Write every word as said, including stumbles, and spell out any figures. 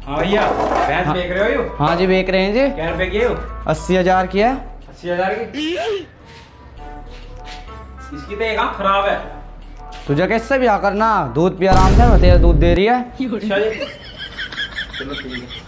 हाँ भैया, भैंस हाँ। बेच रहे हो यू? हाँ जी बेच रहे हैं जी। क्या रुपए की है? अस्सी हजार की है। अस्सी हजार की? इसकी तो एक आंख खराब है। तुझे कैसे भी आकर ना दूध पी आराम से, मैं तेरा दूध दे रही है। अच्छा जी, चलो ठीक है।